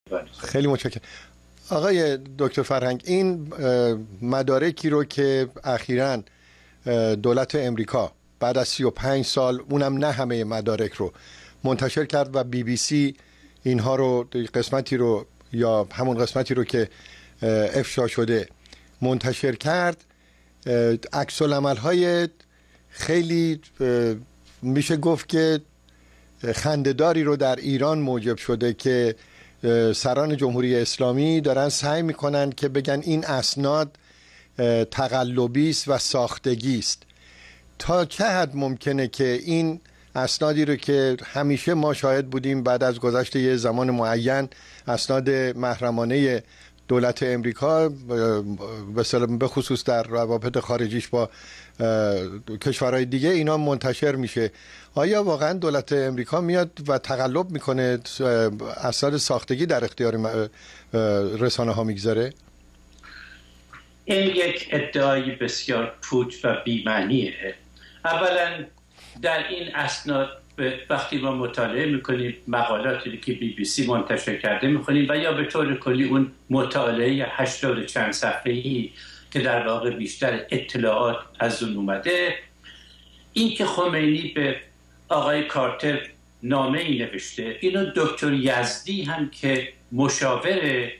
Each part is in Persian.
خیلی متشکرم. آقای دکتر فرهنگ، این مدارکی رو که اخیراً دولت امریکا بعد از 35 سال، اونم نه همه مدارک رو منتشر کرد و BBC اینها رو قسمتی رو یا همون قسمتی رو که افشا شده منتشر کرد، عکس العمل‌های خیلی میشه گفت که خنده‌داری رو در ایران موجب شده که سران جمهوری اسلامی دارن سعی میکنن که بگن این اسناد تقلبی است و ساختگی است. تا چه حد ممکنه که این اسنادی رو که همیشه ما شاهد بودیم بعد از گذشت یه زمان معین، اسناد محرمانه دولت امریکا به خصوص در روابط خارجیش با کشورهای دیگه اینا منتشر میشه، آیا واقعا دولت امریکا میاد و تقلب میکنه، اسناد ساختگی در اختیار رسانه ها میگذاره؟ این یک ادعای بسیار پوچ و بی‌معنیه. اولا در این اسناد وقتی ما مطالعه میکنیم مقالاتی که BBC منتشر کرده میخونیم و یا به طور کلی اون مطالعه 80 چند صفحه‌ای که در واقع بیشتر اطلاعات از اون اومده، این که خمینی به آقای کارتر نامه ای نوشته، اینو دکتر یزدی هم که مشاور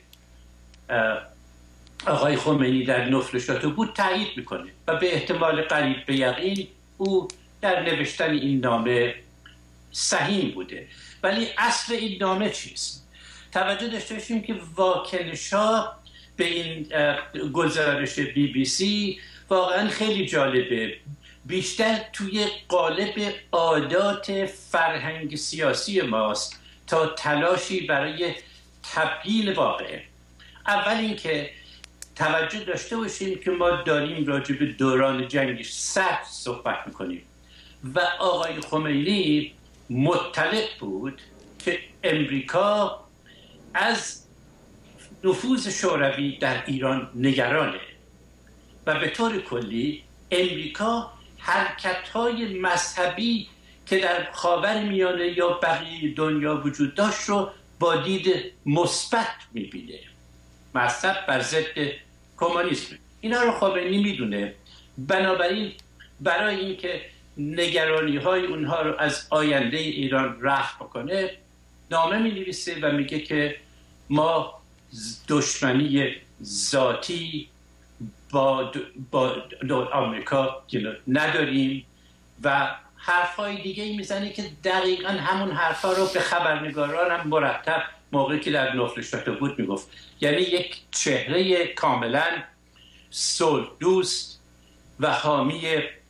آقای خمینی در نفل بود تایید میکنه و به احتمال قریب به یقین او در نوشتن این نامه سهیم بوده. ولی اصل این نامه چیست؟ توجه داشته باشیم که واکنش‌ها به این گزارش BBC واقعا خیلی جالبه، بیشتر توی قالب عادات فرهنگ سیاسی ماست تا تلاشی برای تبیین واقع. اول اینکه توجه داشته باشیم که ما داریم راجع به دوران جنگ سرد صحبت میکنیم و آقای خمینی مطلع بود که امریکا از نفوذ شوروی در ایران نگرانه و به طور کلی امریکا حرکت‌های مذهبی که در خاورمیانه یا بقیه دنیا وجود داشت رو با دید مثبت می‌بینه. مذهب بر ضد کمونیسم، اینا رو خمینی میدونه. بنابراین برای اینکه نگرانی‌های اونها رو از آینده ایران رفع بکنه نامه می‌نویسه و میگه که ما دشمنی ذاتی با آمریکا نداریم و حرفای دیگه میزنه که دقیقاً همون حرفا رو به خبرنگاران هم مرتب موقعی که در نفل بود میگفت. یعنی یک چهره کاملاً صلح دوست و حامی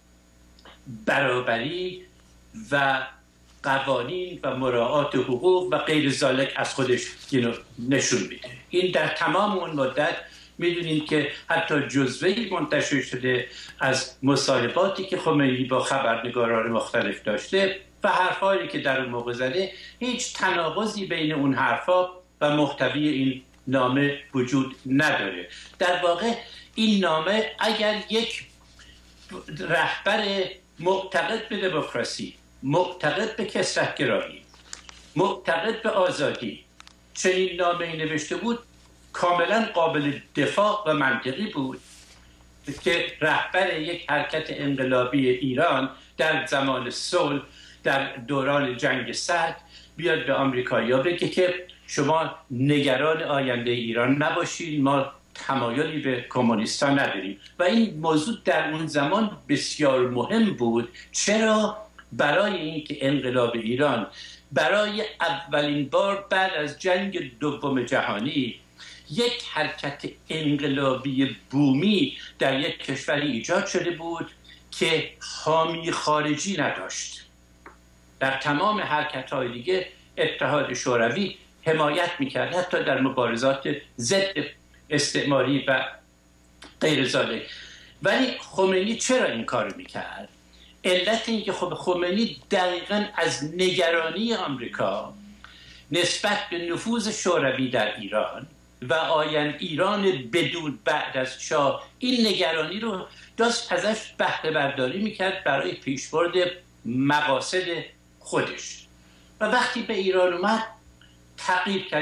برابری و قوانین و مراعات حقوق و غیر ذالک از خودش نشون میده. این در تمام اون مدت میدونید که حتی جزوه‌ای منتشر شده از مصاحباتی که خمینی با خبرنگاران مختلف داشته و حرفایی که در اون موقع زده. هیچ تناقضی بین اون حرفا و محتوی این نامه وجود نداره. در واقع این نامه اگر یک رهبر معتقد به دموکراسی، معتقد به کثرت‌گرایی، معتقد به آزادی چنین نامه‌ای نوشته بود، کاملا قابل دفاع و منطقی بود که رهبر یک حرکت انقلابی ایران در زمان صلح در دوران جنگ سرد بیاد به آمریکایی‌ها بگه که شما نگران آینده ایران نباشید، ما تمایلی به کمونیستان نداریم. و این موضوع در اون زمان بسیار مهم بود. چرا؟ برای اینکه انقلاب ایران برای اولین بار بعد از جنگ دوم جهانی یک حرکت انقلابی بومی در یک کشوری ایجاد شده بود که حامی خارجی نداشت. در تمام حرکت‌های دیگه اتحاد شوروی حمایت می‌کرد، حتی در مبارزات ضد استعماری و غیر ذالک. ولی خمینی چرا این کارو می‌کرد؟ علت این که خمینی دقیقاً از نگرانی آمریکا نسبت به نفوذ شوروی در ایران و ایران بدون بعد از شاه، این نگرانی رو داشت ازش بهره برداری میکرد برای پیشبرد مقاصد خودش. و وقتی به ایران اومد تغییر کرد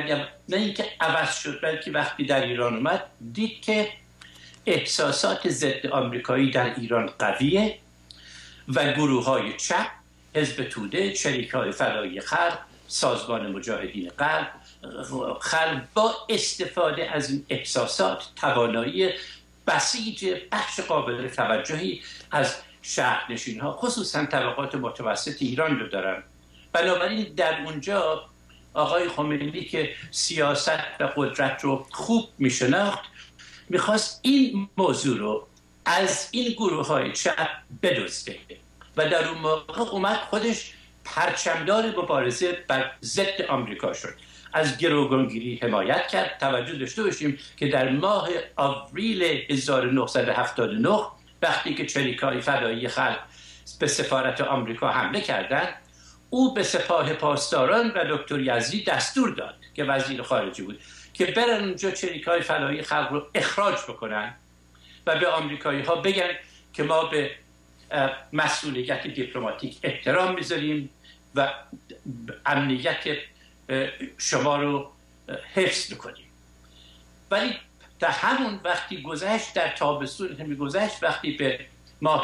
نه اینکه عوض شد، بلکه وقتی در ایران اومد دید که احساسات ضد آمریکایی در ایران قویه و گروه های چپ، حزب توده، شریک‌های فدایی خلق، سازمان مجاهدین خلق با استفاده از این احساسات توانایی بسیج بخش قابل توجهی از شهرنشین ها خصوصا طبقات متوسط ایران رو دارن. بنابراین در اونجا آقای خمینی که سیاست و قدرت رو خوب میشناخت میخواست این موضوع رو از این گروه های چپ بدزده و در اون موقع اومد خودش پرچمدار مبارزه بر ضد آمریکا شد، از گروگانگیری حمایت کرد. توجه داشته باشیم که در ماه آوریل 1979 وقتی که چریک‌های فدایی خلق به سفارت آمریکا حمله کردند، او به سپاه پاسداران و دکتر یزدی دستور داد که وزیر خارجه بود که برن اونجا چریک‌های فدایی خلق رو اخراج بکنن و به آمریکایی ها بگن که ما به مسئولیت دیپلماتیک احترام میذاریم و امنیت شما رو حفظ میکنیم. ولی در همون وقتی گذشت، در تابستون میگذشت، وقتی به ماه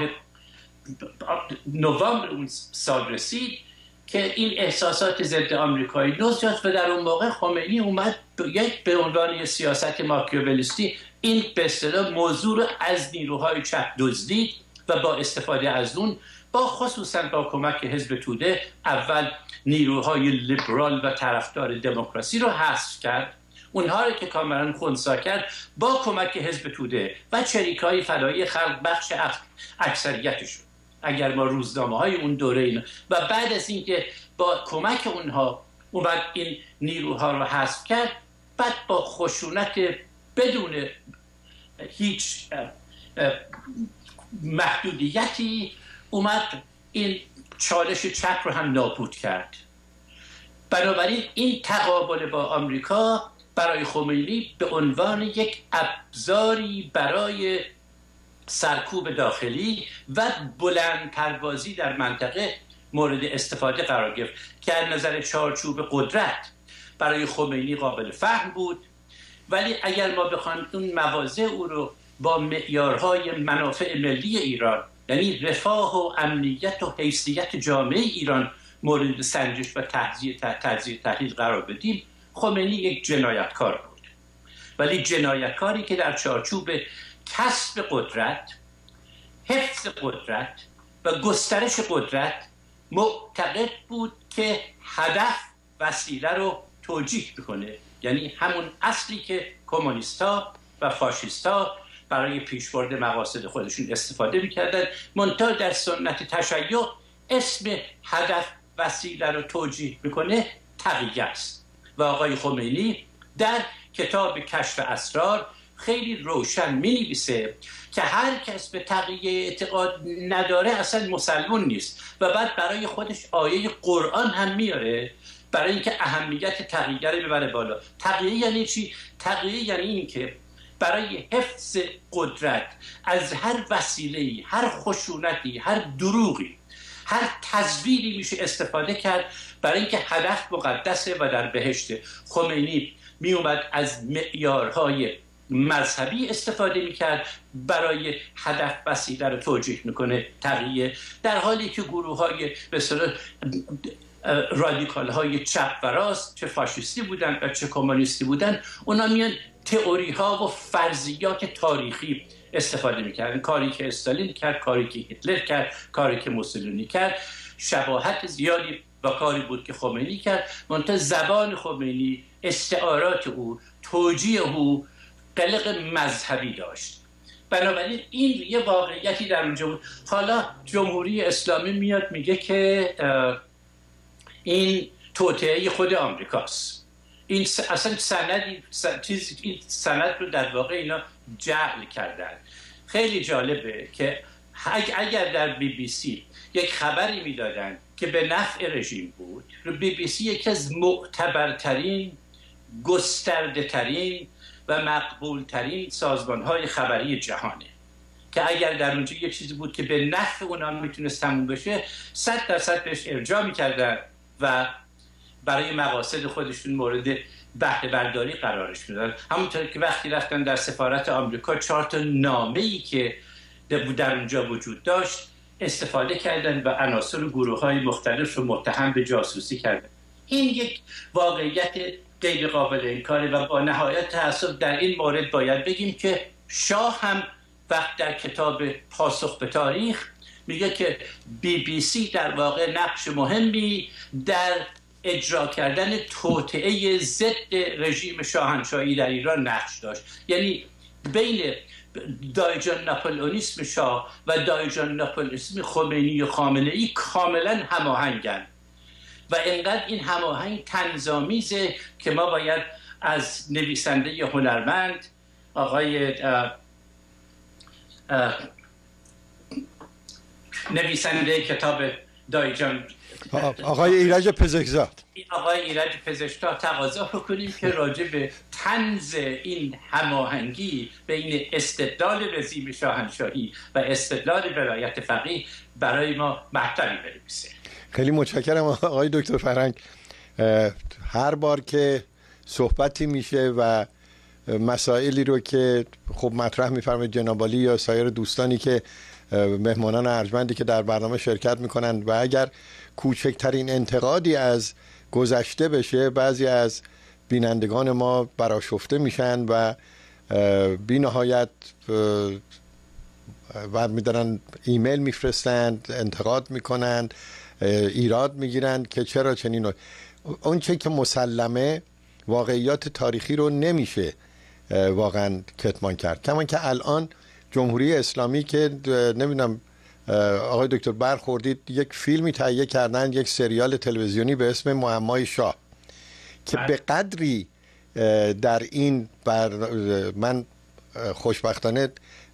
نوامبر اون سال رسید که این احساسات ضد آمریکایی نوز یافت و در اون موقع خمینی اومد به عنوان سیاست ماکیاولیستی این به اصطلاح موضوع رو از نیروهای چپ دزدید و با استفاده از اون خصوصا با کمک حزب توده اول نیروهای لیبرال و طرفدار دموکراسی رو حذف کرد، اونها رو که کاملا خنثی کرد با کمک حزب توده و چریک‌های فدایی خلق بخش اکثریتشون. اگر ما روزنامه‌های اون دوره اینا و بعد از اینکه با کمک اونها اومد این نیروها رو حذف کرد، بعد با خشونت بدون هیچ محدودیتی اومد این چالش چپ رو هم نابود کرد. بنابراین این تقابل با آمریکا برای خمینی به عنوان یک ابزاری برای سرکوب داخلی و بلند پروازی در منطقه مورد استفاده قرار گرفت که از نظر چارچوب قدرت برای خمینی قابل فهم بود. ولی اگر ما بخوایم اون مواضع او رو با معیارهای منافع ملی ایران، یعنی رفاه و امنیت و حیثیت جامعه ایران مورد سنجش و تجزیه تحلیل قرار بدیم، خمینی یک جنایتکار بود. ولی جنایتکاری که در چارچوب کسب قدرت، حفظ قدرت و گسترش قدرت معتقد بود که هدف وسیله رو توجیه بکنه، یعنی همون اصلی که کمونیست‌ها و فاشیست‌ها برای پیشبرد مقاصد خودشون استفاده می‌کردند، منتها در سنت تشیع اسم هدف وسیله رو توجیه می‌کنه تقیه است. و آقای خمینی در کتاب کشف اسرار خیلی روشن می‌نویسه که هر کس به تقیه اعتقاد نداره اصلا مسلمان نیست و بعد برای خودش آیه قرآن هم میاره برای اینکه اهمیت تقیه رو ببره بالا. تقیه یعنی چی؟ تقیه یعنی این که برای حفظ قدرت از هر وسیله‌ای، هر خشونتی، هر دروغی، هر تزویری میشه استفاده کرد برای اینکه هدف مقدسه و در بهشت. خمینی می اومد از معیارهای مذهبی استفاده میکرد برای هدف وسیله رو توجیه میکنه تقیه، در حالی که گروه های به اصطلاح رادیکال های چپ و راست، چه فاشیستی بودن و چه کمونیستی بودن، اونا میان تئوری ها و فرضیات تاریخی استفاده میکردن. کاری که استالین کرد، کاری که هیتلر کرد، کاری که موسولینی کرد شباهت زیادی با کاری بود که خمینی کرد، منتها زبان خمینی، استعارات او، توجیه او قلق مذهبی داشت. بنابراین این یه واقعیتی در اونجا بود. حالا جمهوری اسلامی میاد میگه که این توطئه خود آمریکاست. این اصلا این سند رو در واقع اینا جعل کردن. خیلی جالبه که اگر در بی بی سی یک خبری میدادن که به نفع رژیم بود، بی بی سی یکی از معتبرترین، گسترده ترین و مقبول ترین سازمان‌های خبری جهانه که اگر در اونجا یه چیزی بود که به نفع اونا میتونست تموم بشه 100% بهش ارجاع میکردن و برای مقاصد خودشون مورد بهره برداری قرارش میدادن. همونطور که وقتی رفتن در سفارت آمریکا 4 تا نامه‌ای که در اونجا وجود داشت استفاده کردن و عناصر و گروه‌های مختلف رو متهم به جاسوسی کردن. این یک واقعیت غیر قابل انکاره و با نهایت تأسف در این مورد باید بگیم که شاه هم وقت در کتاب پاسخ به تاریخ میگه که BBC در واقع نقش مهمی در اجرا کردن توطئه ضد رژیم شاهنشاهی در ایران نقش داشت. یعنی بین دایجان ناپلئونیسم شاه و دایجان ناپلئونیسم خمینی و خامنه‌ای کاملا هماهنگند و اینقدر این هماهنگ طنزآمیزه که ما باید از نویسنده هنرمند آقای نویسنده کتاب دایجان آقای ایرج پزشکزاد تقاضا بکنیم که راجع به طنز این هماهنگی بین استدلال رژیم شاهنشاهی و استدلال ولایت فقیه برای ما مطلبی بنویسه. خیلی متشکرم آقای دکتر فرهنگ. هر بار که صحبتی میشه و مسائلی رو که خب مطرح میفرمایید جناب عالی یا سایر دوستانی که مهمانان ارجمندی که در برنامه شرکت میکنند و اگر کوچکترین انتقادی از گذشته بشه بعضی از بینندگان ما برآشفته میشن و بی نهایت برمیدارن ایمیل میفرستند، انتقاد میکنند، ایراد میگیرند که چرا چنین. اون چه که مسلمه واقعیات تاریخی رو نمیشه واقعا کتمان کرد. کمان که الان جمهوری اسلامی که نمیدونم آقای دکتر برخوردید یک فیلمی تهیه کردن، یک سریال تلویزیونی به اسم معمای شاه که به قدری در این من خوشبختانه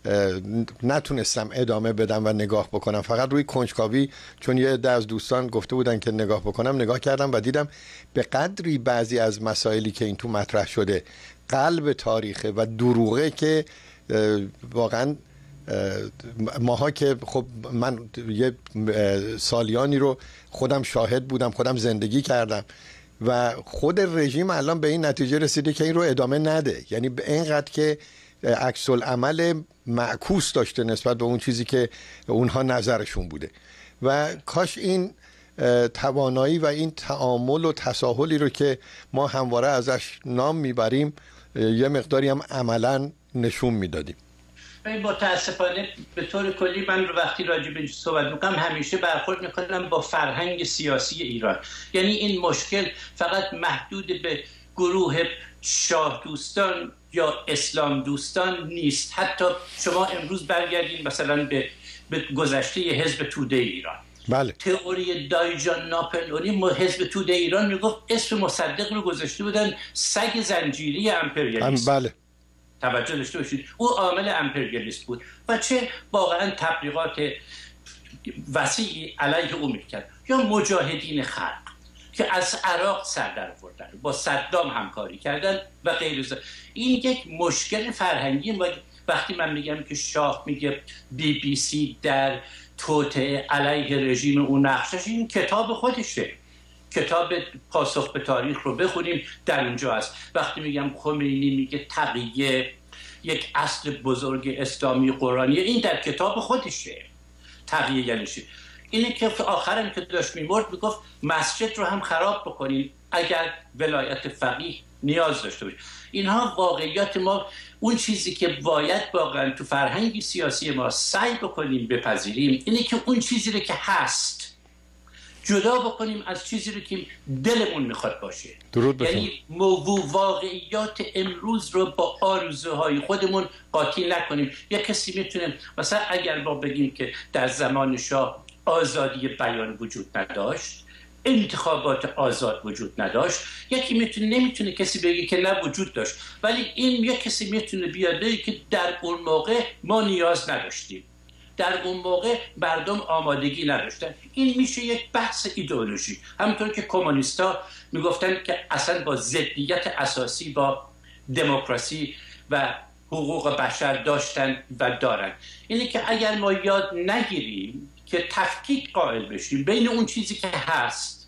نتونستم ادامه بدم و نگاه بکنم، فقط روی کنجکاوی چون یه عده از دوستان گفته بودن که نگاه بکنم نگاه کردم و دیدم به قدری بعضی از مسائلی که این تو مطرح شده قلب تاریخه و دروغه که واقعا ماها که خب من یه سالیانی رو خودم شاهد بودم، خودم زندگی کردم و خود رژیم الان به این نتیجه رسیده که این رو ادامه نده. یعنی به اینقدر که عکس العمل معکوس داشته نسبت به اون چیزی که اونها نظرشون بوده و کاش این توانایی و این تعامل و تساهلی رو که ما همواره ازش نام میبریم یه مقداری هم عملاً نشون میدادیم. متاسفانه به طور کلی من رو وقتی راجع به این صحبت میکنم همیشه برخورد میکنم با فرهنگ سیاسی ایران. یعنی این مشکل فقط محدود به گروه شاه دوستان یا اسلام دوستان نیست. حتی شما امروز برگردین مثلا به گذشته حزب توده ایران. بله. تئوری دایجان ناپلئونی حزب توده ایران میگفت اسم مصدق رو گذاشته بودن سگ زنجیری امپریالیست. بله. توجه داشته باشید او عامل امپریالیست بود و چه واقعا تبلیغات وسیعی علیه او میکرد. یا مجاهدین خلق که از عراق سر در آوردن، با صدام همکاری کردن و غیر. این یک مشکل فرهنگی. وقتی من میگم که شاه میگه BBC در توطئه علیه رژیم اون نقشش، این کتاب خودشه، کتاب پاسخ به تاریخ رو بخونیم در اونجا هست. وقتی میگم خمینی میگه تقیه یک اصل بزرگ اسلامی قرآنیه، این در کتاب خودشه. تقیه یعنی چی؟ اینه که آخرم که داشت میمرد میگفت مسجد رو هم خراب بکنین اگر ولایت فقیه نیاز داشته باشه. اینها واقعیات ما. اون چیزی که باید واقعا تو فرهنگ سیاسی ما سعی بکنیم بپذیریم اینه که اون چیزی رو که هست جدا بکنیم از چیزی رو که دلمون میخواد باشه. یعنی واقعیات امروز رو با آرزوهای خودمون قاطی نکنیم. یک کسی میتونه مثلا اگر ما بگیم که در زمان شاه آزادی بیان وجود نداشت، انتخابات آزاد وجود نداشت، یکی نمیتونه کسی بگه که نه وجود داشت، ولی این یک کسی میتونه بیاد بگه که در اون موقع ما نیاز نداشتیم، در اون موقع مردم آمادگی نداشتن. این میشه یک بحث ایدئولوژی. همونطور که کمونیستا میگفتن که اصلا با ضدیت اساسی با دموکراسی و حقوق بشر داشتن و دارن. اینه که اگر ما یاد نگیریم که تفکیک قائل بشیم بین اون چیزی که هست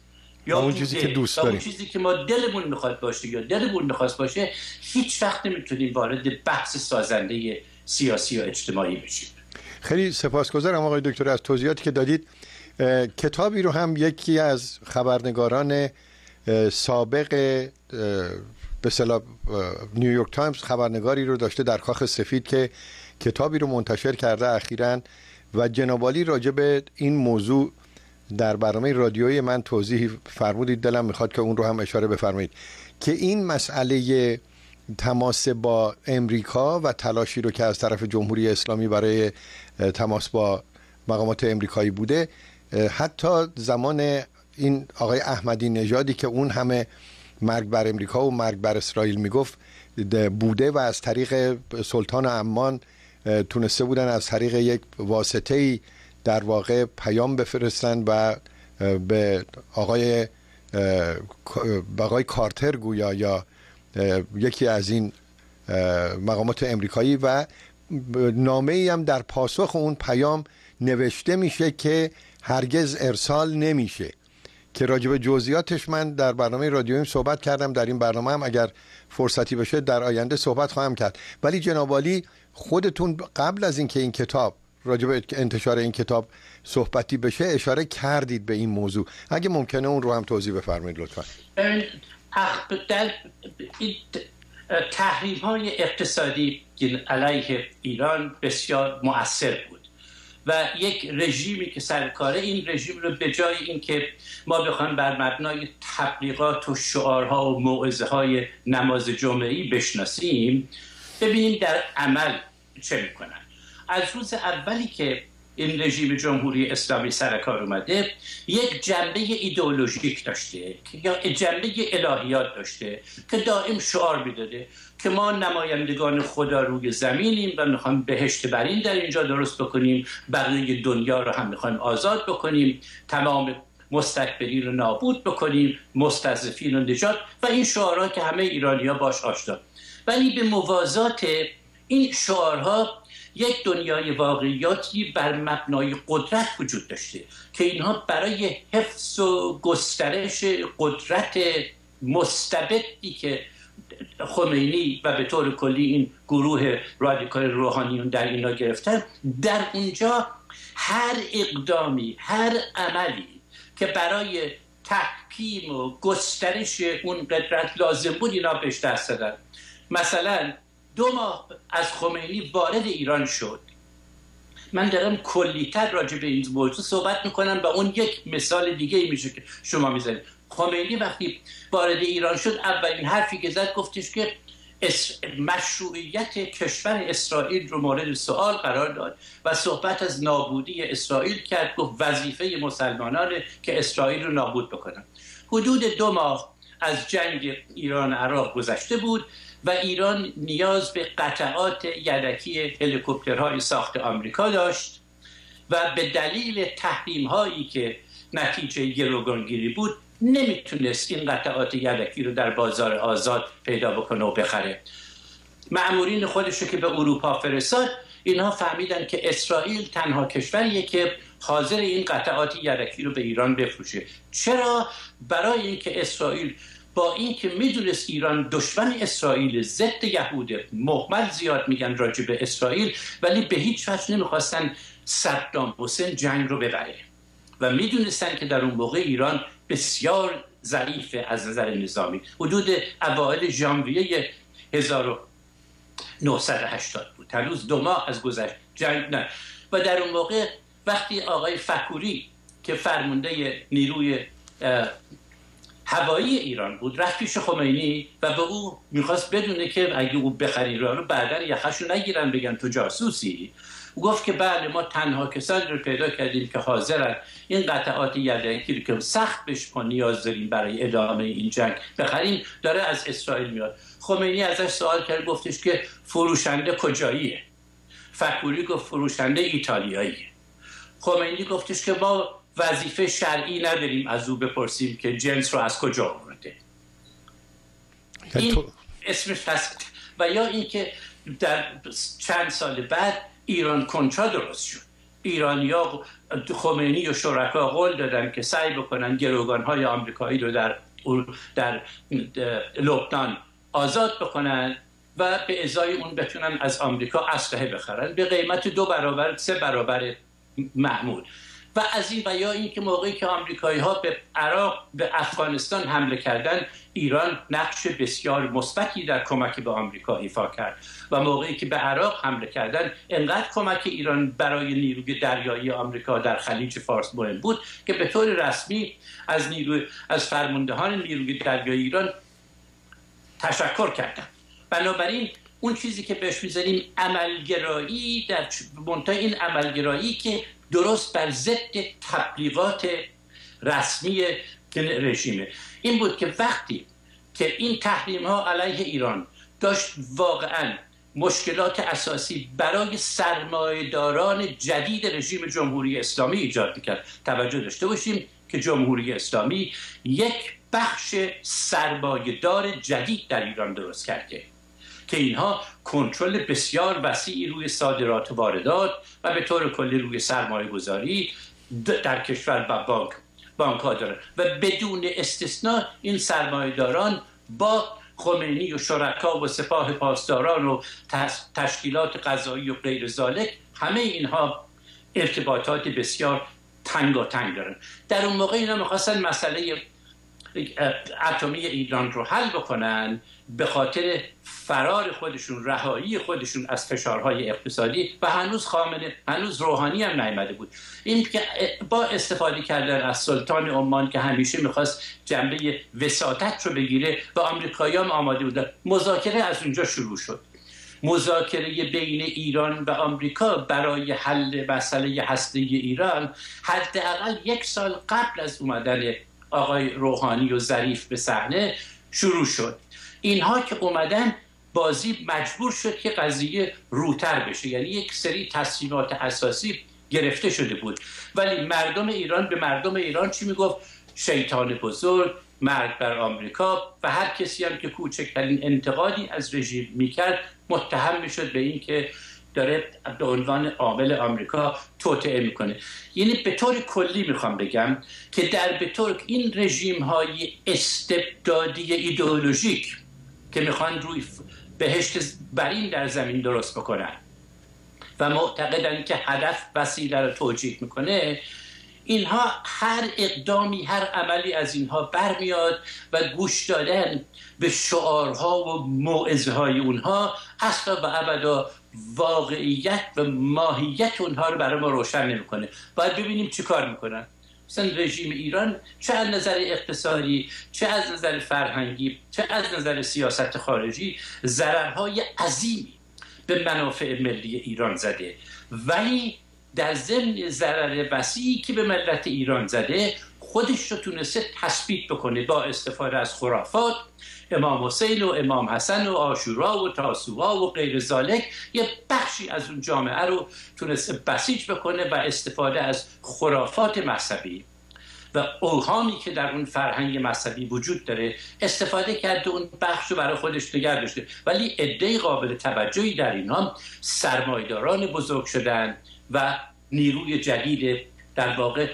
یا اون چیزی که دوست داریم، اون چیزی که ما دلمون میخواد باشه یا دلمون میخواست باشه، هیچ وقت نمیتونیم وارد بحث سازنده سیاسی و اجتماعی بشیم. خیلی سپاسگزارم آقای دکتر از توضیحاتی که دادید. کتابی رو هم یکی از خبرنگاران سابق به اصطلاح نیویورک تایمز خبرنگاری رو داشته در کاخ سفید که کتابی رو منتشر کرده اخیراً و جناب عالی راجع به این موضوع در برنامه رادیویی من توضیح فرمودید، دلم میخواد که اون رو هم اشاره بفرمایید که این مسئله تماس با امریکا و تلاشی رو که از طرف جمهوری اسلامی برای تماس با مقامات امریکایی بوده، حتی زمان این آقای احمدی نژادی که اون همه مرگ بر امریکا و مرگ بر اسرائیل میگفت بوده و از طریق سلطان عمان تونسته بودن از طریق یک واسطه‌ای در واقع پیام بفرستن و به آقای کارتر گویا یا یکی از این مقامات امریکایی، و نامه‌ای هم در پاسخ اون پیام نوشته میشه که هرگز ارسال نمیشه، که راجب جزئیاتش من در برنامه رادیوییم صحبت کردم. در این برنامه هم اگر فرصتی بشه در آینده صحبت خواهم کرد. ولی جناب عالی خودتون قبل از اینکه این کتاب راجب انتشار این کتاب صحبتی بشه اشاره کردید به این موضوع، اگه ممکنه اون رو هم توضیح بفرمایید لطفا. در تحریم‌های اقتصادی علیه ایران بسیار مؤثر بود و یک رژیمی که سرکاره این رژیم رو به جای اینکه ما بخوایم بر مبنای تبلیغات و شعارها و موعظه‌های نماز جمعه‌ای بشناسیم، ببینیم در عمل چه میکنن. از روز اولی که این رژیم جمهوری اسلامی سرکار اومده یک جنبه ایدئولوژیک داشته یا جنبه الهیات داشته که دائم شعار میداده که ما نمایندگان خدا روی زمینیم و میخوایم بهشت برین در اینجا درست بکنیم، بقیه دنیا رو هم میخوایم آزاد بکنیم، تمام مستکبرین رو نابود بکنیم، مستضعفین رو نجات، و این شعارها که همه ایرانی‌ها باش آشنا. ولی به موازات این شعارها یک دنیای واقعیاتی بر مبنای قدرت وجود داشته که اینها برای حفظ و گسترش قدرت مستبدی که خمینی و به طور کلی این گروه رادیکال روحانیون در اینا گرفتن، در اونجا هر اقدامی، هر عملی که برای تحکیم و گسترش اون قدرت لازم بود اینا بهش دست دادن. مثلا 2 ماه از خمینی وارد ایران شد. من دارم کلی‌تر راجع به این موضوع صحبت میکنم و اون یک مثال دیگه ای میشه که شما میزنید. خمینی وقتی وارد ایران شد اولین حرفی که زد گفتش که مشروعیت کشور اسرائیل رو مورد سوال قرار داد و صحبت از نابودی اسرائیل کرد. گفت وظیفه مسلمانانه که اسرائیل رو نابود بکنن. حدود 2 ماه از جنگ ایران عراق گذشته بود و ایران نیاز به قطعات یدکی هلیکوپترهای ساخت آمریکا داشت و به دلیل تحریم‌هایی که نتیجه گروگانگیری بود نمیتونست این قطعات یدکی رو در بازار آزاد پیدا بکنه و بخره. مأمورین خودش رو که به اروپا فرستاد، اینها فهمیدن که اسرائیل تنها کشوریه که حاضر این قطعات یدکی رو به ایران بفروشه. چرا؟ برای اینکه اسرائیل با اینکه میدونست ایران دشمن اسرائیل، ضد یهوده، مهمل زیاد میگن راجع به اسرائیل، ولی به هیچ وجه نمیخواستن صدام حسین جنگ رو ببره و میدونستن که در اون موقع ایران بسیار ضعیفه از نظر نظامی. حدود اوایل ژانویه 1980 بود، هنوز 2 ماه از گذشت جنگ نه. و در اون موقع وقتی آقای فکوری که فرمانده نیروی هوایی ایران بود رفت پیش خمینی و به او میخواست بدونه که اگه او بخره ایران رو بعدا یخشو نگیرن بگن تو جاسوسی. او گفت که بله ما تنها کسانی رو پیدا کردیم که حاضرن این قطعات یدکی که سخت بهش ما نیاز داریم برای ادامه این جنگ بخریم داره از اسرائیل میاد. خمینی ازش سوال کرد، گفتش که فروشنده کجاییه؟ فکوری گفت فروشنده ایتالیاییه. خمینی گفتش که ما وظیفه شرعی نداریم از او بپرسیم که جنس رو از کجا آورده. این اسمش هست. و یا اینکه در چند سال بعد ایران کنترا درست شد ایرانیا خمینی و شرکا قول دادن که سعی بکنن گروگان‌های آمریکایی رو در لبنان آزاد بکنن و به ازای اون بتونن از آمریکا اسلحه بخرن به قیمت 2 برابر 3 برابر معمول. و از این و یا این که موقعی که آمریکایی‌ها به عراق به افغانستان حمله کردن، ایران نقش بسیار مثبتی در کمک به آمریکا ایفا کرد و موقعی که به عراق حمله کردن انقدر کمک ایران برای نیروی دریایی آمریکا در خلیج فارس مهم بود که به طور رسمی از فرماندهان نیروی دریایی ایران تشکر کردن. بنابراین اون چیزی که بهش می‌ذاریم عملگرایی، در منتهای این عملگرایی که درست بر ضد تبلیغات رسمی رژیمه، این بود که وقتی که این تحریم‌ها علیه ایران داشت واقعاً مشکلات اساسی برای سرمایه‌داران جدید رژیم جمهوری اسلامی ایجاد می‌کرد. توجه داشته باشیم که جمهوری اسلامی یک بخش سرمایه‌دار جدید در ایران درست کرده که اینها کنترل بسیار وسیعی روی صادرات و واردات و به طور کلی روی سرمایه گذاری در کشور و بانک ها دارن و بدون استثناء این سرمایه داران با خمینی و شرکا و سپاه پاسداران و تشکیلات قضایی و غیر ذالک همه اینها ارتباطات بسیار تنگاتنگ دارن. در اون موقع اینا میخواستن مسئله اتمی ایران رو حل بکنن به خاطر فرار خودشون، رهایی خودشون از فشارهای اقتصادی و هنوز روحانی هم نیامده بود. این که با استفاده کردن از سلطان عمان که همیشه میخواست جنبه وساطت رو بگیره و آمریکایی‌ها هم آماده بودن، مذاکره از اونجا شروع شد. مذاکره بین ایران و آمریکا برای حل مسئله هسته‌ای ایران حداقل 1 سال قبل از اومدن آقای روحانی و ظریف به صحنه شروع شد. اینها که اومدن بازی مجبور شد که قضیه روتر بشه، یعنی یک سری تصمیمات اساسی گرفته شده بود، ولی مردم ایران به مردم ایران چی میگفت؟ شیطان بزرگ، مرگ بر آمریکا، و هر کسی هم که کوچکترین انتقادی از رژیم میکرد متهم میشد به این که داره به عنوان عامل آمریکا توطئه میکنه. یعنی به طور کلی میخوام بگم که به طور این رژیم های استبدادی ایدئولوژیک که میخوان روی بهشت برین در زمین درست بکنن و معتقدن که هدف وسیله رو توجیه میکنه، اینها هر اقدامی، هر عملی از اینها برمیاد و گوش دادن به شعارها و موعظه های اونها اصلا و ابدا واقعیت و ماهیت اونها رو برای ما روشن نمیکنه. باید ببینیم چی کار میکنن. مثلا رژیم ایران چه از نظر اقتصادی، چه از نظر فرهنگی، چه از نظر سیاست خارجی ضررهای عظیمی به منافع ملی ایران زده، ولی در ضمن ضرر وسیعی که به ملت ایران زده خودش رو تونسته تثبیت بکنه با استفاده از خرافات، امام حسین و امام حسن و عاشورا و تاسوعا و غیر ذالک، یه بخشی از اون جامعه رو تونسته بسیج بکنه و استفاده از خرافات مذهبی و اوهامی که در اون فرهنگ مذهبی وجود داره استفاده کرده، اون بخش رو برای خودش نگه داشته. ولی عده قابل توجهی در اینا سرمایه‌داران بزرگ شدن و نیروی جدید در واقع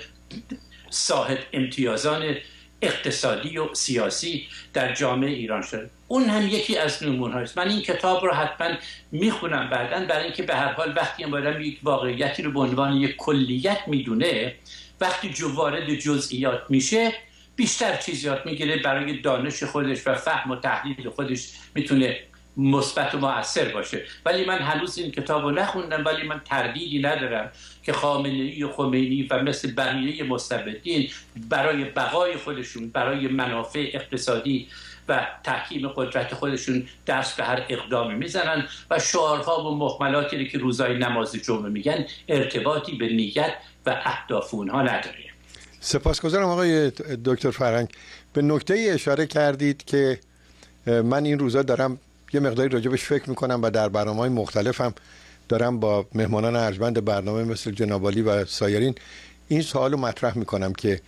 صاحب امتیازان اقتصادی و سیاسی در جامعه ایران شد. اون هم یکی از نمونه‌هاست. من این کتاب رو حتما میخونم بعداً، برای اینکه به هر حال وقتی هم باید یک واقعیتی رو به عنوان یک کلیت میدونه، وقتی وارد جزئیات میشه بیشتر چیز یاد میگیره، برای دانش خودش و فهم و تحلیل خودش میتونه مثبت و مؤثر باشه. ولی من هنوز این کتاب رو نخوندم، ولی من تردیدی ندارم که خامنه‌ای و خمینی و مثل بقیه مستبدین برای بقای خودشون، برای منافع اقتصادی و تحکیم قدرت خودشون دست به هر اقدامی میزنن و شعارها و مهملاتی که روزای نماز جمعه میگن ارتباطی به نیت و اهداف اونها نداره. سپاسگزارم آقای دکتر فرهنگ. به نکته اشاره کردید که من این روزا دارم یه مقداری راجبش فکر میکنم و در برنامه‌های مختلفم دارم با مهمانان ارجمند برنامه مثل جناب عالی و سایرین این سوالو مطرح میکنم که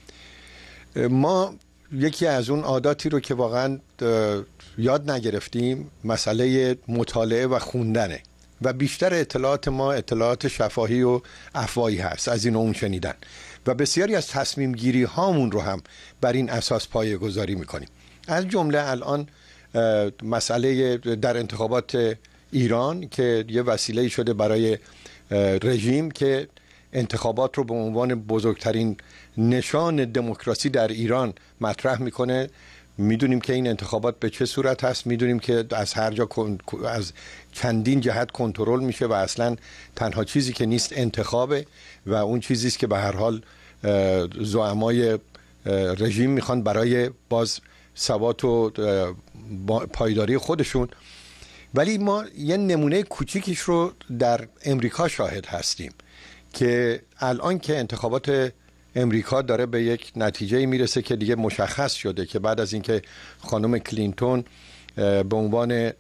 ما یکی از اون عاداتی رو که واقعا یاد نگرفتیم مسئله مطالعه و خوندنه. و بیشتر اطلاعات ما اطلاعات شفاهی و افواهی هست، از این و اون شنیدن، و بسیاری از تصمیم گیری هامون رو هم بر این اساس پایه گذاری میکنیم. از جمله الان مسئله در انتخابات ایران که یه وسیله شده برای رژیم که انتخابات رو به عنوان بزرگترین نشان دموکراسی در ایران مطرح میکنه. میدونیم که این انتخابات به چه صورت هست، میدونیم که از هر جا از چندین جهت کنترل میشه و اصلا تنها چیزی که نیست انتخابه و اون چیزی است که به هر حال زعمای رژیم میخوان برای باز ثبات و پایداری خودشون. ولی ما یه نمونه کوچیکیش رو در امریکا شاهد هستیم که الان که انتخابات امریکا داره به یک نتیجه میرسه که دیگه مشخص شده که بعد از اینکه خانم کلینتون به عنوان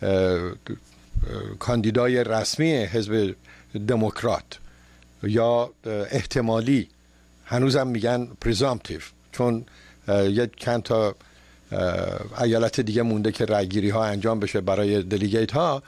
کاندیدای رسمی حزب دموکرات یا احتمالی، هنوزم میگن پریزامپتیو چون یک چند تا ایالت دیگه مونده که رأیگیری ها انجام بشه برای دلیگیت ها،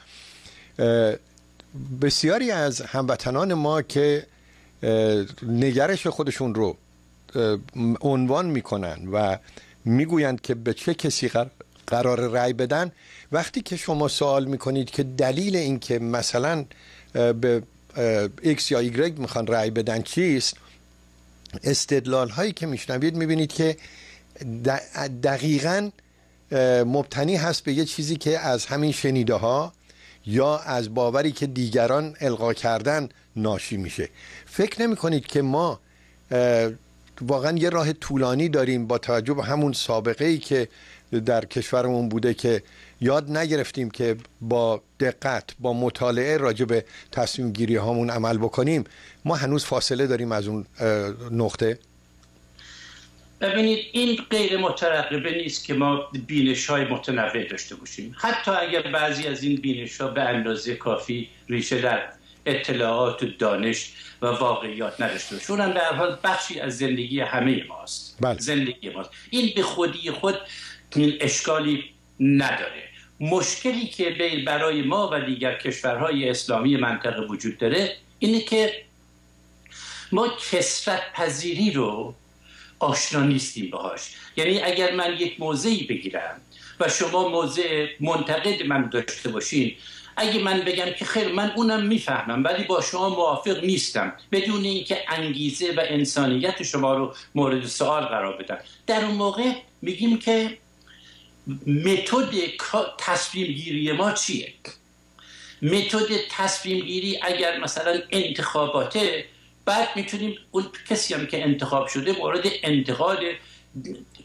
بسیاری از هموطنان ما که نگرش خودشون رو عنوان میکنن و میگویند که به چه کسی قرار رأی بدن، وقتی که شما سوال میکنید که دلیل این که مثلا به X یا Y میخوان رأی بدن چیست، استدلال هایی که میشنوید میبینید که دقیقاً مبتنی هست به یه چیزی که از همین شنیده ها یا از باوری که دیگران القا کردن ناشی میشه. فکر نمی کنید که ما واقعا یه راه طولانی داریم با توجه به همون سابقه ای که در کشورمون بوده که یاد نگرفتیم که با دقت، با مطالعه راجع به تصمیم گیری هامون عمل بکنیم؟ ما هنوز فاصله داریم از اون نقطه. ببینید این غیر مترقبه نیست که ما بینش‌های متنوع داشته باشیم، حتی اگر بعضی از این بینش‌ها به اندازه کافی ریشه در اطلاعات و دانش و واقعیات نداشته باشه. اونم در حال بخشی از زندگی همه ماست. بله. زندگی ماست. این به خودی خود اشکالی نداره. مشکلی که برای ما و دیگر کشورهای اسلامی منطقه وجود داره اینه که ما کثرت پذیری رو آشنا نیستیم باهاش. یعنی اگر من یک موضعی بگیرم و شما موضع منتقد من داشته باشین، اگه من بگم که خیر من اونم میفهمم ولی با شما موافق نیستم، بدون اینکه انگیزه و انسانیت شما رو مورد سوال قرار بدم، در اون موقع میگیم که متد تصمیم گیری ما چیه؟ متد تصمیم گیری اگر مثلا انتخاباته، بعد میتونیم اون کسی هم که انتخاب شده مورد انتقاد 40%، 45%،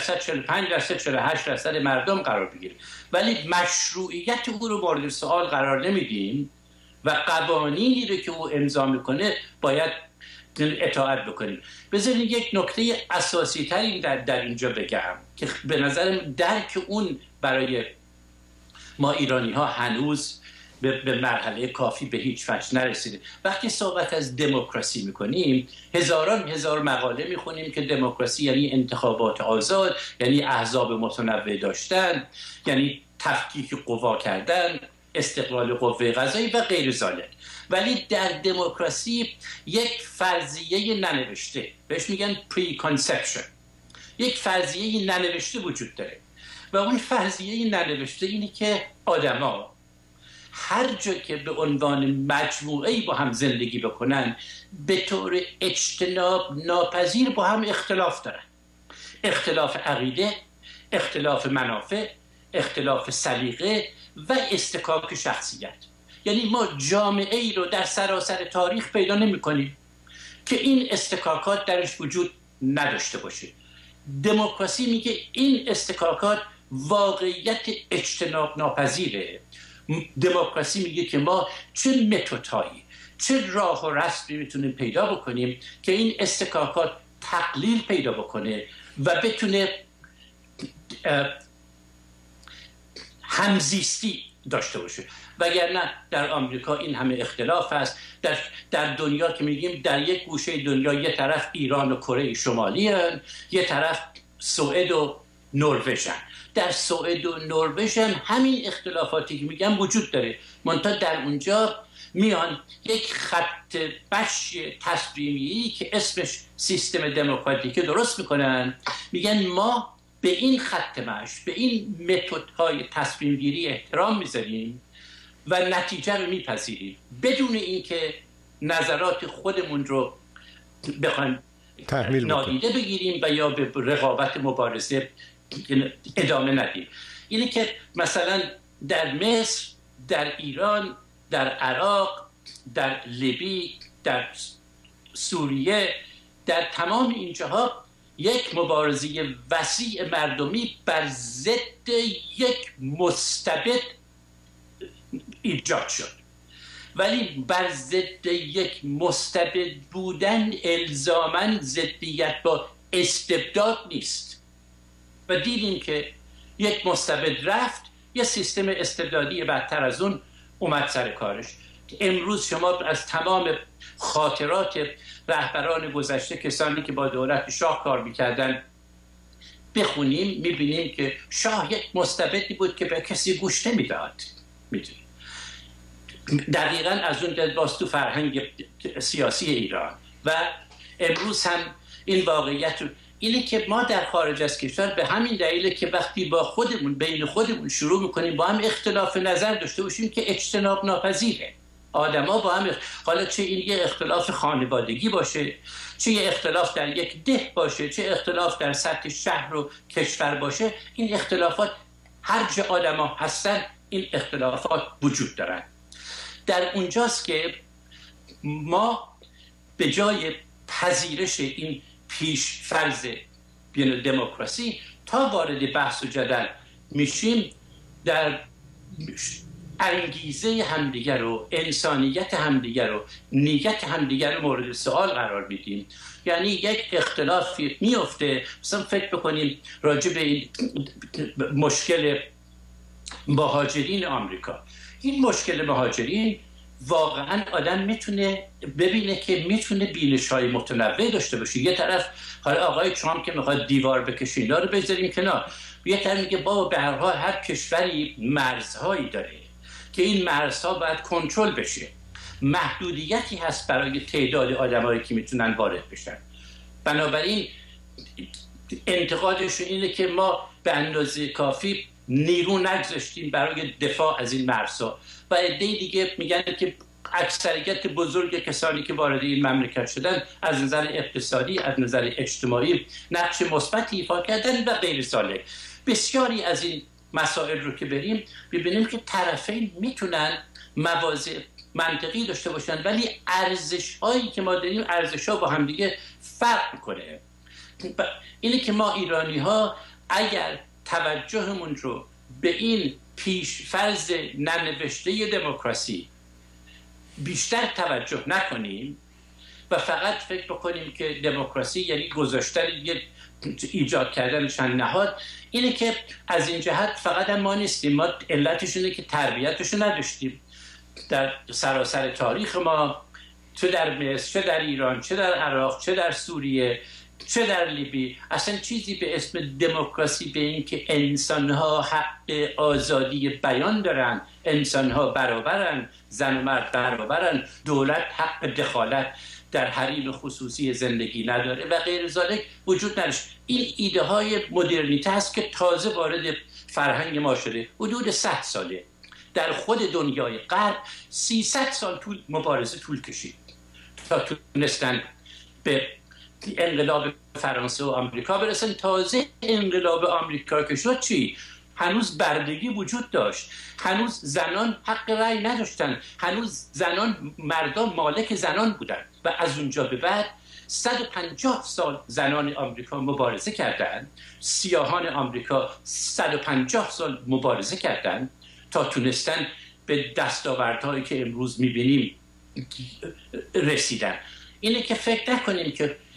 48% مردم قرار بگیره، ولی مشروعیت او رو مورد سوال قرار نمیدیم و قوانینی رو که او امضا میکنه باید اطاعت بکنیم. بذارید یک نکته اساسی تری در اینجا بگم که به نظرم درک اون برای ما ایرانی ها هنوز به مرحله کافی به هیچ وجه نرسیده. وقتی صحبت از دموکراسی میکنیم هزار مقاله میخونیم که دموکراسی یعنی انتخابات آزاد، یعنی احزاب متنوع داشتن، یعنی تفکیک قوا کردن، استقلال قوه قضایی و غیر ذالک. ولی در دموکراسی یک فرضیه ننوشته، بهش میگن preconception، یک فرضیه ننوشته وجود داره و اون فرضیه ننوشته اینی که آدما هر جا که به عنوان مجموعه‌ای با هم زندگی بکنن به طور اجتناب ناپذیر با هم اختلاف دارن. اختلاف عقیده، اختلاف منافع، اختلاف سلیقه و استکاک شخصیت. یعنی ما جامعه ای رو در سراسر تاریخ پیدا نمی کنیم که این استکاکات درش وجود نداشته باشه. دموکراسی میگه این استکاکات واقعیت اجتناب ناپذیره. دموکراسی میگه که ما چه متدهایی، چه راه و رسمی میتونیم پیدا بکنیم که این استکاکات تقلیل پیدا بکنه و بتونه همزیستی داشته باشه. وگرنه در آمریکا این همه اختلاف هست، در دنیا که میگیم در یک گوشه دنیا یه طرف ایران و کره شمالی هن، یه طرف سوئد و نروژن. در سوئد و نروژ هم همین اختلافاتی که میگم وجود داره، منتها در اونجا میان یک خط مشی تصمیمی که اسمش سیستم دموکراتیک درست میکنن، میگن ما به این خط مشی، به این متدهای تصمیم گیری احترام میذاریم و نتیجه رو میپذیریم بدون اینکه نظرات خودمون رو بخوایم نادیده بگیریم و یا به رقابت مبارزه ادامه ندیم. اینه که مثلا در مصر، در ایران، در عراق، در لیبی، در سوریه، در تمام این جاها یک مبارزه وسیع مردمی بر ضد یک مستبد ایجاد شد، ولی بر ضد یک مستبد بودن الزاماً ضدیت با استبداد نیست و دیدیم که یک مستبد رفت، یه سیستم استبدادی بدتر از اون اومد سر کارش. امروز شما از تمام خاطرات رهبران گذشته، کسانی که با دولت شاه کار میکردن بخونیم، میبینیم که شاه یک مستبدی بود که به کسی گوش نمیداد. میدونیم دقیقاً از اون دلباز تو فرهنگ سیاسی ایران و امروز هم این واقعیت رو اینه که ما در خارج از کشور به همین دلیله که وقتی با خودمون بین خودمون شروع میکنیم با هم اختلاف نظر داشته باشیم که اجتناب ناپذیره. آدما با هم حالا چه این یه اختلاف خانوادگی باشه، چه یه اختلاف در یک ده باشه، چه اختلاف در سطح شهر و کشور باشه، این اختلافات هر جا آدما هستن این اختلافات وجود دارن. در اونجاست که ما به جای پذیرش این پیش فرض دموکراسی تا وارد بحث و جدل میشیم، در انگیزه همدیگر رو، انسانیت همدیگر رو، نیت همدیگر رو مورد سوال قرار میدیم. یعنی یک اختلافی میفته، مثلا فکر بکنیم راجع به این مشکل مهاجرین آمریکا. این مشکل مهاجرین واقعا آدم میتونه ببینه که میتونه بینش‌های متنوع داشته باشه. یه طرف حالا آقای ترامپ که میخواد دیوار بکشه اینا رو بذاریم کنار، یه طرف میگه بابا به هر حال هر کشوری مرزهایی داره که این مرزها باید کنترل بشه، محدودیتی هست برای تعداد آدمایی که میتونن وارد بشن. بنابراین انتقادشون اینه که ما به اندازه کافی نیرو نگذاشتیم برای دفاع از این مرزها و عده دیگه میگن که اکثریت بزرگ کسانی که وارد این مملکت شدن از نظر اقتصادی، از نظر اجتماعی نقش مثبتی ایفا کردن و غیر ذالک. بسیاری از این مسائل رو که بریم ببینیم که طرفین میتونن مواضع منطقی داشته باشن، ولی ارزش هایی که ما داریم ارزش ها با هم دیگه فرق میکنه. اینه که ما ایرانی ها اگر توجهمون رو به این پیش فرض ننوشته دموکراسی بیشتر توجه نکنیم و فقط فکر بکنیم که دموکراسی یعنی گذاشتن ایجاد کردن چند نهاد، اینه که از این جهت فقط هم ما نیستیم، ما علتش اینه که تربیتشو نداشتیم. در سراسر تاریخ ما، چه در مصر، چه در ایران، چه در عراق، چه در سوریه، چه در لیبی، اصلا چیزی به اسم دموکراسی، به این که انسانها حق آزادی بیان دارن، انسانها برابرن، زن و مرد برابرن، دولت حق دخالت در حریم خصوصی زندگی نداره و غیر ذالک وجود نداره. این ایده های مدرنیته هست که تازه وارد فرهنگ ما شده. حدود 100 ساله در خود دنیای غرب 300 سال مبارزه طول کشید تا تونستن به انقلاب فرانسه و آمریکا برسن. تازه انقلاب آمریکا که شد چی؟ هنوز بردگی وجود داشت، هنوز زنان حق رأی نداشتن، هنوز زنان، مردان مالک زنان بودن و از اونجا به بعد 150 سال زنان آمریکا مبارزه کردند، سیاهان آمریکا 150 سال مبارزه کردند تا تونستن به دستاوردهایی که امروز میبینیم رسیدن. اینه که فکر نکنیم که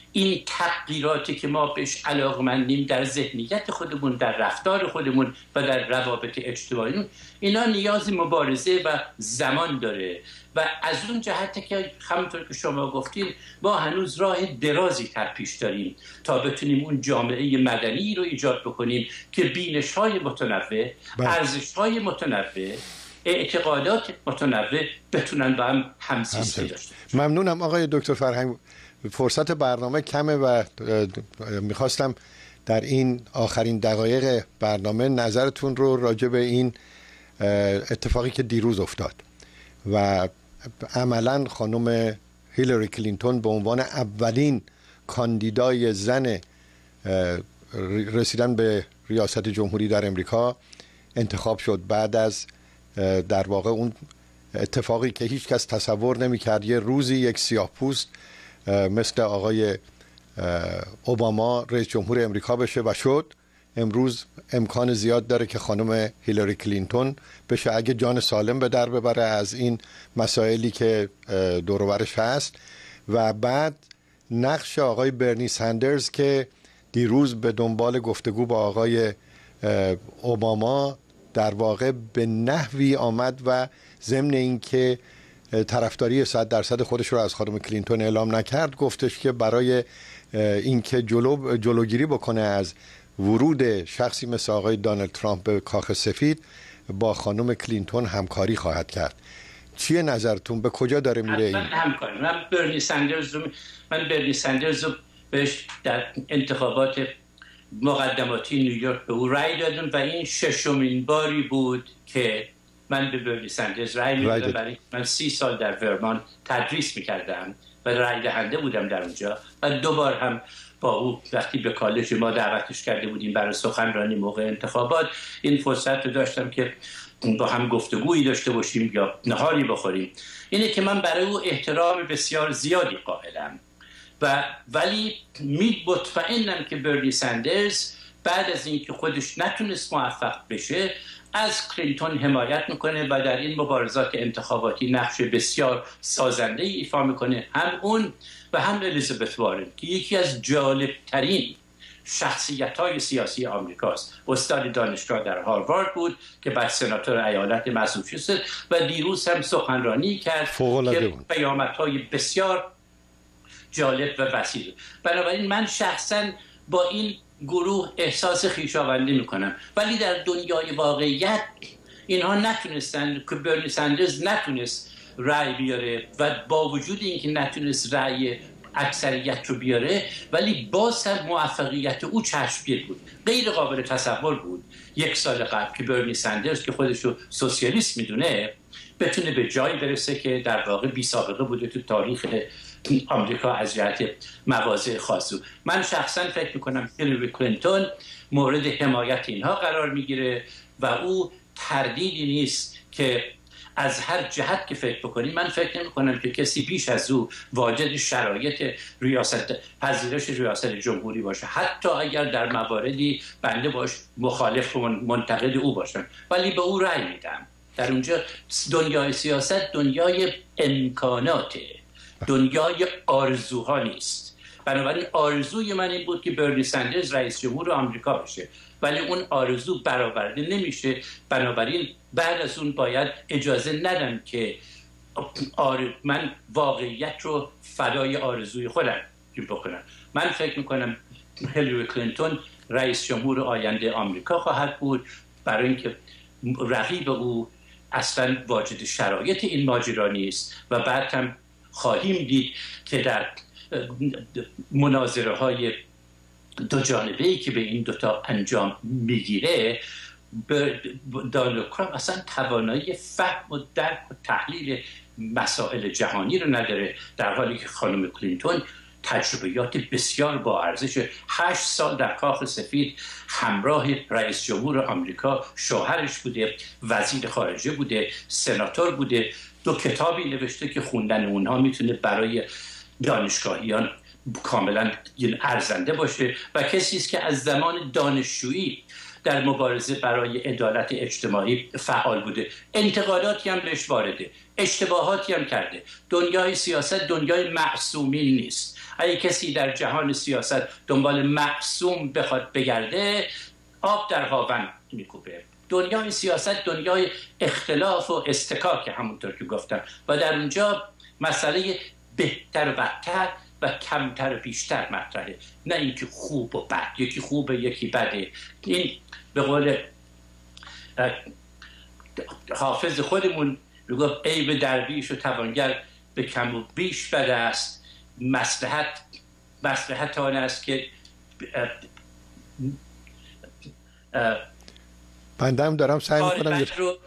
این تغییراتی که ما بهش علاقمندیم در ذهنیت خودمون، در رفتار خودمون و در روابط اجتماعی، اینا نیاز مبارزه و زمان داره و از اون جهت که همونطور که شما گفتین ما هنوز راه درازی در پیش داریم تا بتونیم اون جامعه مدنی رو ایجاد بکنیم که بینش‌های متنوع، ارزش‌های متنوع، اعتقادات متنوع بتونن با هم همزیستی داشته باشن. ممنونم آقای دکتر فرهنگ. فرصت برنامه کمه و میخواستم در این آخرین دقایق برنامه نظرتون رو راجع به این اتفاقی که دیروز افتاد و عملاً خانم هیلاری کلینتون به عنوان اولین کاندیدای زن رسیدن به ریاست جمهوری در امریکا انتخاب شد بعد از در واقع اون اتفاقی که هیچ کس تصور نمی‌کرد یه روزی یک سیاه‌پوست مثل آقای اوباما رئیس جمهور امریکا بشه و شد. امروز امکان زیاد داره که خانم هیلاری کلینتون بشه اگه جان سالم به در ببره از این مسائلی که دور و برش هست. و بعد نقش آقای برنی سندرز که دیروز به دنبال گفتگو با آقای اوباما در واقع به نحوی آمد و ضمن این که طرفداری 100% خودش رو از خانم کلینتون اعلام نکرد، گفتش که برای اینکه جلوگیری بکنه از ورود شخصی مثل آقای دونالد ترامپ به کاخ سفید با خانم کلینتون همکاری خواهد کرد. چیه نظرتون؟ به کجا داره میره این؟ من برنی سندرز رو بهش در انتخابات مقدماتی نیویورک به او رأی دادم و این 6مین باری بود که من به برنی سندرز رأی میدادم، برای من 30 سال در ورمانت تدریس میکردم و رأی دهنده بودم در اونجا و 2 بار هم با او وقتی به کالج ما دعوتش کرده بودیم برای سخنرانی موقع انتخابات این فرصت رو داشتم که با هم گفتگویی داشته باشیم یا نهاری بخوریم. اینه که من برای او احترام بسیار زیادی قائلم ولی مطمئنم که برنی سندرز بعد از اینکه خودش نتونست موفق بشه از کلینتون حمایت میکنه و در این مبارزات انتخاباتی نقش بسیار سازنده ایفا میکنه، هم اون و هم الیزابت وارن که یکی از جالبترین شخصیت‌های سیاسی آمریکاست. استاد دانشگاه در هاروارد بود که بعد سناتور ایالت ماساچوست و دیروز هم سخنرانی کرد که پیامدهای بسیار جالب و وسیع. بنابراین من شخصاً با این گروه احساس خویشاوندی میکنم، ولی در دنیای واقعیت اینها نتونستن که برنی سندرز نتونست رأی بیاره و با وجود اینکه نتونست رأی اکثریت رو بیاره ولی باز هم موفقیت او چشمگیر بود. غیر قابل تصور بود 1 سال قبل که برنی سندرز که خودش رو سوسیالیست میدونه بتونه به جایی برسه که در واقع بی سابقه بوده تو تاریخ آمریکا از جهت مواضع خاص. من شخصا فکر میکنم هیلاری کلینتون مورد حمایت اینها قرار میگیره و او تردیدی نیست که از هر جهت که فکر بکنیم من فکر نمی‌کنم که کسی بیش از او واجد شرایط پذیرش ریاست جمهوری باشه، حتی اگر در مواردی بنده باش مخالف و منتقد او باشم، ولی به او رأی میدم. در اونجا دنیای سیاست دنیای امکاناته، دنیای آرزوها نیست. بنابراین آرزوی من این بود که برنی سندرز رئیس جمهور آمریکا بشه، ولی اون آرزو برآورده نمیشه. بنابراین بعد از اون باید اجازه ندم که من واقعیت رو فدای آرزوی خودم بکنم. من فکر میکنم هیلاری کلینتون رئیس جمهور آینده آمریکا خواهد بود، برای اینکه رقیب او اصلا واجد شرایط این ماجرا نیست و بعد هم خواهیم دید که در مناظره های دو جانبه‌ای که به این دوتا انجام میگیره دونالد ترامپ اصلا توانایی فهم و درک و تحلیل مسائل جهانی رو نداره، در حالی که خانم کلینتون تجربیات بسیار با ارزش 8 سال در کاخ سفید همراه رئیس جمهور آمریکا شوهرش بوده، وزیر خارجه بوده، سناتور بوده، 2 کتابی نوشته که خوندن اونها میتونه برای دانشگاهیان کاملا ارزنده باشه و کسی است که از زمان دانشجویی در مبارزه برای عدالت اجتماعی فعال بوده. انتقاداتی هم بهش وارده، اشتباهاتی هم کرده. دنیای سیاست دنیای معصومین نیست. اگه کسی در جهان سیاست دنبال معصوم بخواد بگرده، آب در هاون میکوبه. دنیای سیاست دنیای اختلاف و استکاک، همونطور که گفتم، و در اونجا مسئله بهتر و بدتر و کمتر و بیشتر مطرحه، نه اینکه خوب و بد، یکی خوبه یکی بده. این به قول حافظ خودمون میگفت عیب درویش و توانگر به کم و بیش بد است، مصلحت آن است که بنده هم دارم سعی میکنم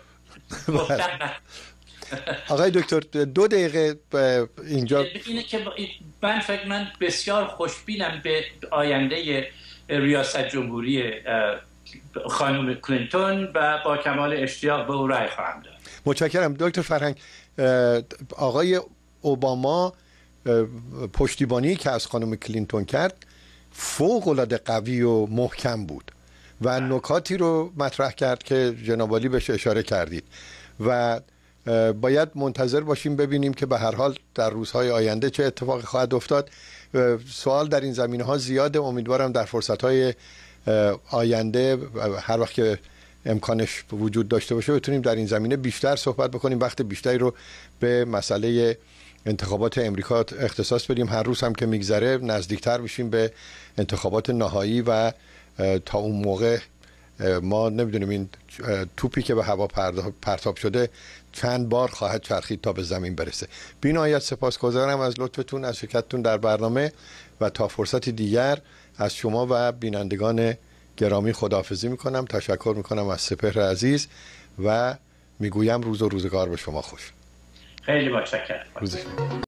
آقای دکتر 2 دقیقه اینجا. اینه که من بسیار خوشبینم به آینده ریاست جمهوری خانم کلینتون و با کمال اشتیاق به او رای خواهم داد. متشکرم دکتر فرهنگ. آقای اوباما پشتیبانی که از خانم کلینتون کرد فوق العاده قوی و محکم بود و نکاتی رو مطرح کرد که جناب عالی بهش اشاره کردید و باید منتظر باشیم ببینیم که به هر حال در روزهای آینده چه اتفاقی خواهد افتاد. سوال در این زمینه‌ها زیاده. امیدوارم در فرصت‌های آینده هر وقت که امکانش وجود داشته باشه بتونیم در این زمینه بیشتر صحبت بکنیم، وقت بیشتری رو به مسئله انتخابات امریکا اختصاص بدیم. هر روز هم که میگذره نزدیکتر میشیم به انتخابات نهایی و تا اون موقع ما نمیدونیم این توپی که به هوا پرتاب شده چند بار خواهد چرخید تا به زمین برسه. بی نهایت سپاسگزارم از لطفتون، از شرکتتون در برنامه و تا فرصتی دیگر از شما و بینندگان گرامی خداحافظی میکنم. تشکر میکنم از سپهر عزیز و میگویم روز و روزگار به شما خوش. خیلی متشکرم.